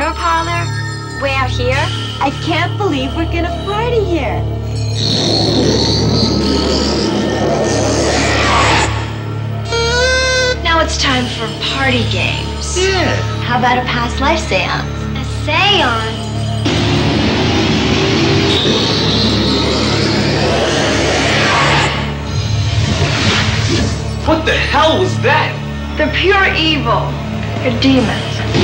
your parlor? Way out here? I can't believe we're gonna party here. Now it's time for party games. Yeah. How about a past life seance? A seance? What the hell was that? They're pure evil. They're demons.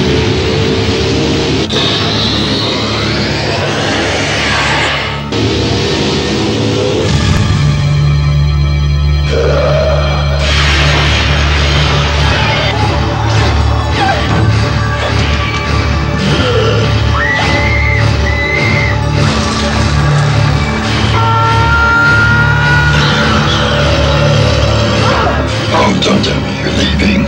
Oh, don't tell me you're leaving.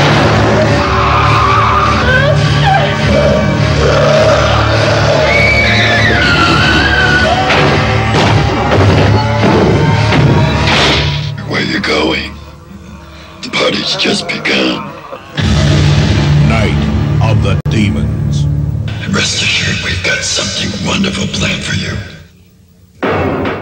Where you going? The party's just begun. Night of the Demons. Rest assured we've got something wonderful planned for you.